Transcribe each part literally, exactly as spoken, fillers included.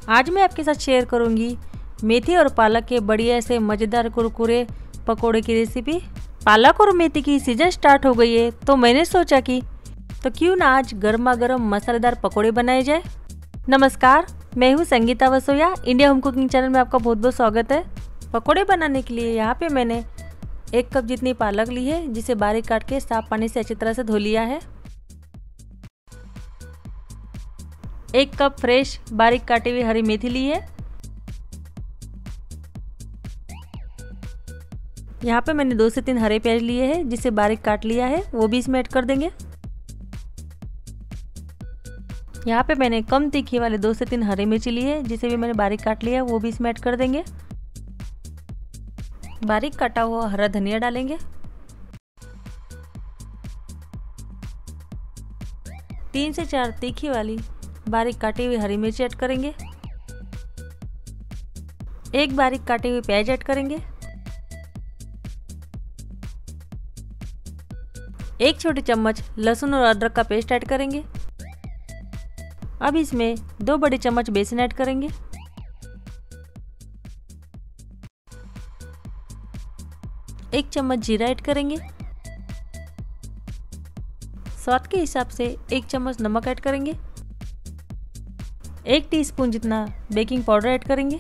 आज मैं आपके साथ शेयर करूंगी मेथी और पालक के बढ़िया से मज़ेदार कुरकुरे पकोड़े की रेसिपी। पालक और मेथी की सीजन स्टार्ट हो गई है तो मैंने सोचा कि तो क्यों ना आज गर्मा गर्म मसालेदार पकोड़े बनाए जाए। नमस्कार, मैं हूँ Sangeeta Vasoya. India home cooking channel में आपका बहुत बहुत स्वागत है। पकोड़े बनाने के लिए यहाँ पे मैंने एक कप जितनी पालक ली है, जिसे बारीक काट के साफ पानी से अच्छी तरह से धो लिया है। एक कप फ्रेश बारीक काटी हुई हरी मेथी ली है। यहाँ पे मैंने दो से तीन हरे प्याज लिए हैं, जिसे बारीक काट लिया है, वो भी इसमें ऐड कर देंगे। यहाँ पे मैंने कम तीखी वाले दो से तीन हरी मिर्ची ली है, जिसे भी मैंने बारीक काट लिया है, वो भी इसमें ऐड कर देंगे। बारीक काटा हुआ हरा धनिया डालेंगे। तीन से चार तीखी वाली बारीक काटी हुई हरी मिर्ची ऐड करेंगे। एक बारीक काटे हुए प्याज ऐड करेंगे। एक छोटी चम्मच लहसुन और अदरक का पेस्ट ऐड करेंगे। अब इसमें दो बड़े चम्मच बेसन ऐड करेंगे। एक चम्मच जीरा ऐड करेंगे। स्वाद के हिसाब से एक चम्मच नमक ऐड करेंगे। एक टीस्पून जितना बेकिंग पाउडर ऐड करेंगे।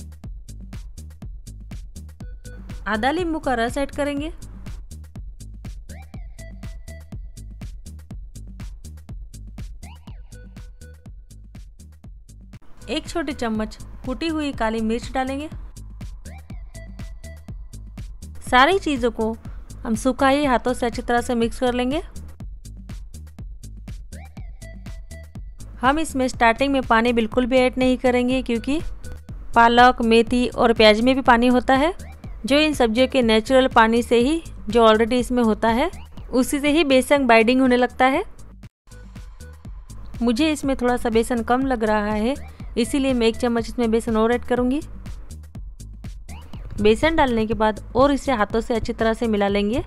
आधा नींबू का रस ऐड करेंगे। एक छोटी चम्मच कुटी हुई काली मिर्च डालेंगे। सारी चीज़ों को हम सुखाए हाथों से अच्छी तरह से मिक्स कर लेंगे। हम इसमें स्टार्टिंग में पानी बिल्कुल भी ऐड नहीं करेंगे, क्योंकि पालक, मेथी और प्याज में भी पानी होता है, जो इन सब्जियों के नेचुरल पानी से ही, जो ऑलरेडी इसमें होता है, उसी से ही बेसन बाइंडिंग होने लगता है। मुझे इसमें थोड़ा सा बेसन कम लग रहा है, इसीलिए मैं एक चम्मच इसमें बेसन और ऐड करूँगी। बेसन डालने के बाद और इसे हाथों से अच्छी तरह से मिला लेंगे।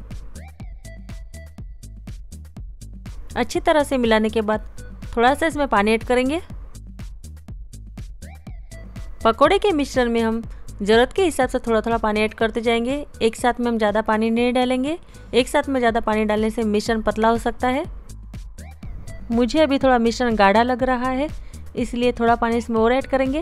अच्छी तरह से मिलाने के बाद थोड़ा सा इसमें पानी ऐड करेंगे। पकोड़े के मिश्रण में हम ज़रूरत के हिसाब से थोड़ा थोड़ा पानी ऐड करते जाएंगे। एक साथ में हम ज़्यादा पानी नहीं डालेंगे। एक साथ में ज़्यादा पानी डालने से मिश्रण पतला हो सकता है। मुझे अभी थोड़ा मिश्रण गाढ़ा लग रहा है, इसलिए थोड़ा पानी इसमें और ऐड करेंगे।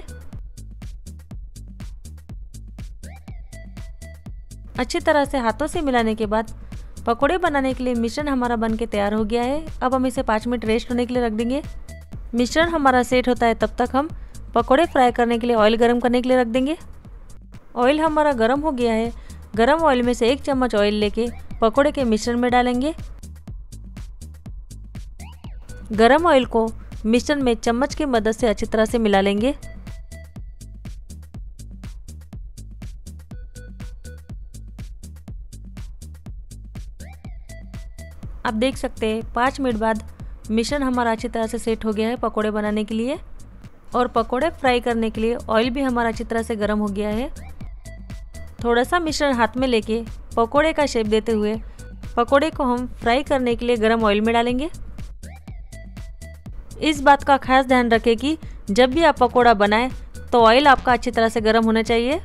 अच्छी तरह से हाथों से मिलाने के बाद पकोड़े बनाने के लिए मिश्रण हमारा बन के तैयार हो गया है। अब हम इसे पाँच मिनट रेस्ट होने के लिए रख देंगे। मिश्रण हमारा सेट होता है, तब तक हम पकोड़े फ्राई करने के लिए ऑयल गरम करने के लिए रख देंगे। ऑयल हमारा गरम हो गया है। गरम ऑयल में से एक चम्मच ऑयल लेके पकोड़े के मिश्रण में डालेंगे। गरम ऑयल को मिश्रण में चम्मच की मदद से अच्छी तरह से मिला लेंगे। आप देख सकते हैं पाँच मिनट बाद मिश्रण हमारा अच्छी तरह से सेट हो गया है पकोड़े बनाने के लिए। और पकोड़े फ्राई करने के लिए ऑयल भी हमारा अच्छी तरह से गर्म हो गया है। थोड़ा सा मिश्रण हाथ में लेके पकोड़े का शेप देते हुए पकोड़े को हम फ्राई करने के लिए गर्म ऑयल में डालेंगे। इस बात का खास ध्यान रखें कि जब भी आप पकोड़ा बनाएं तो ऑयल आपका अच्छी तरह से गर्म होना चाहिए।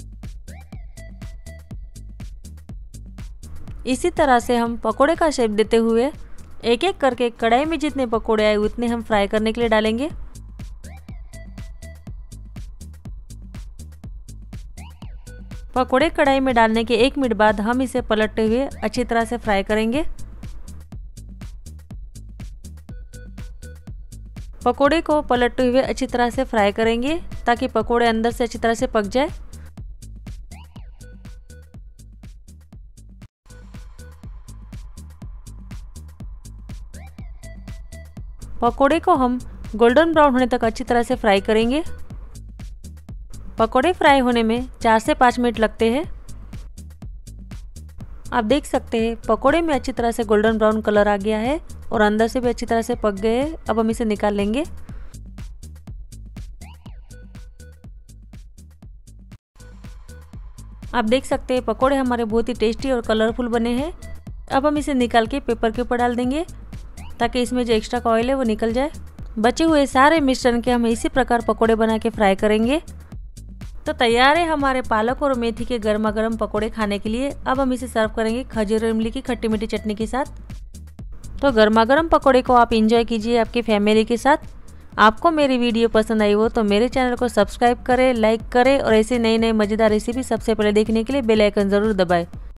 इसी तरह से हम पकोड़े का शेप देते हुए एक एक करके कढ़ाई में जितने पकोड़े आए उतने हम फ्राई करने के लिए डालेंगे। पकोड़े कढ़ाई में डालने के एक मिनट बाद हम इसे पलटते हुए अच्छी तरह से फ्राई करेंगे। पकोड़े को पलटते हुए अच्छी तरह से फ्राई करेंगे, ताकि पकोड़े अंदर से अच्छी तरह से पक जाए। पकोड़े को हम गोल्डन ब्राउन होने तक अच्छी तरह से फ्राई करेंगे। पकोड़े फ्राई होने में चार से पाँच मिनट लगते हैं। आप देख सकते हैं पकोड़े में अच्छी तरह से गोल्डन ब्राउन कलर आ गया है और अंदर से भी अच्छी तरह से पक गए हैं। अब हम इसे निकाल लेंगे। आप देख सकते हैं पकोड़े हमारे बहुत ही टेस्टी और कलरफुल बने हैं। अब हम इसे निकाल के पेपर के ऊपर डाल देंगे, ताकि इसमें जो एक्स्ट्रा का ऑयल है वो निकल जाए। बचे हुए सारे मिश्रण के हम इसी प्रकार पकोड़े बना के फ्राई करेंगे। तो तैयार है हमारे पालक और मेथी के गर्मा गर्म पकोड़े खाने के लिए। अब हम इसे सर्व करेंगे खजूर और इमली की खट्टी मीठी चटनी के साथ। तो गर्मा गर्म पकोड़े को आप इंजॉय कीजिए आपकी फैमिली के साथ। आपको मेरी वीडियो पसंद आई हो तो मेरे चैनल को सब्सक्राइब करें, लाइक करें और ऐसे नई नई मज़ेदार रेसिपी सबसे पहले देखने के लिए बेल आइकन ज़रूर दबाएं।